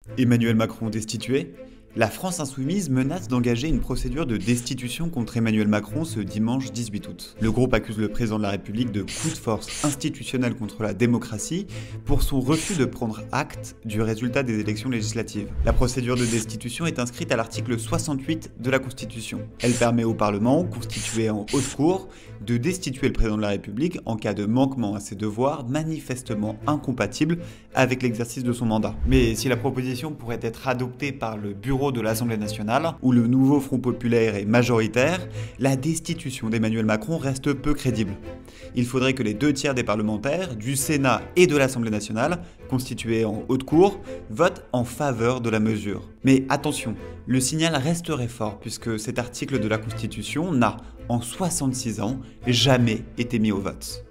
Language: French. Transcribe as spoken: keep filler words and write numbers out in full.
Emmanuel Macron destitué? La France insoumise menace d'engager une procédure de destitution contre Emmanuel Macron ce dimanche dix-huit août. Le groupe accuse le président de la République de coup de force institutionnel contre la démocratie pour son refus de prendre acte du résultat des élections législatives. La procédure de destitution est inscrite à l'article soixante-huit de la Constitution. Elle permet au Parlement, constitué en haute cour, de destituer le président de la République en cas de manquement à ses devoirs manifestement incompatibles avec l'exercice de son mandat. Mais si la proposition pourrait être adoptée par le bureau de l'Assemblée nationale, où le nouveau Front populaire est majoritaire, la destitution d'Emmanuel Macron reste peu crédible. Il faudrait que les deux tiers des parlementaires, du Sénat et de l'Assemblée nationale, constitués en haute cour, votent en faveur de la mesure. Mais attention, le signal resterait fort puisque cet article de la Constitution n'a, en soixante-six ans, jamais été mis au vote.